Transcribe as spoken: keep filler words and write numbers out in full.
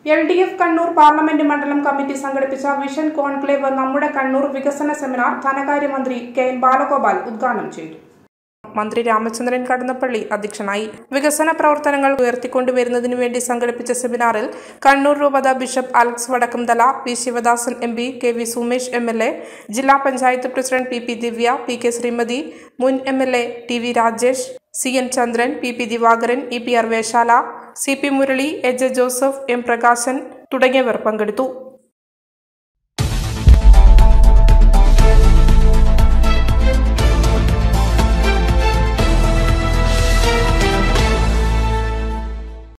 L D F Kannur parliament മണ്ഡലം committee സംഘടിപ്പിച്ച vision conclave നമ്മുടെ കണ്ണൂർ വികസന സെമിനാർ ധനകാര്യമന്ത്രി കെ എൻ ബാലഗോപാൽ ഉദ്ഘാടനം ചെയ്തു. മന്ത്രി രാമചന്ദ്രൻ കടന്നപ്പള്ളി അധ്യക്ഷനായി. വികസന പ്രവർത്തനങ്ങൾ ഉയർത്തിക്കൊണ്ടുവരുന്നതിനു വേണ്ടി സംഘടിപ്പിച്ച സെമിനാറിൽ കണ്ണൂർ രൂപത bishop Alex Vadakkumthala, P Sivadasan M P, K V Sumesh M L A, ജില്ലാ panchayat president P P Divya, P K Sreemathi, മുൻ M L A T V Rajesh, C N Chandran, P P Divakaran, E P R Vesala, C P Murali, A J Joseph, M Prakashan തുടങ്ങിയവർ പങ്കെടുത്തു.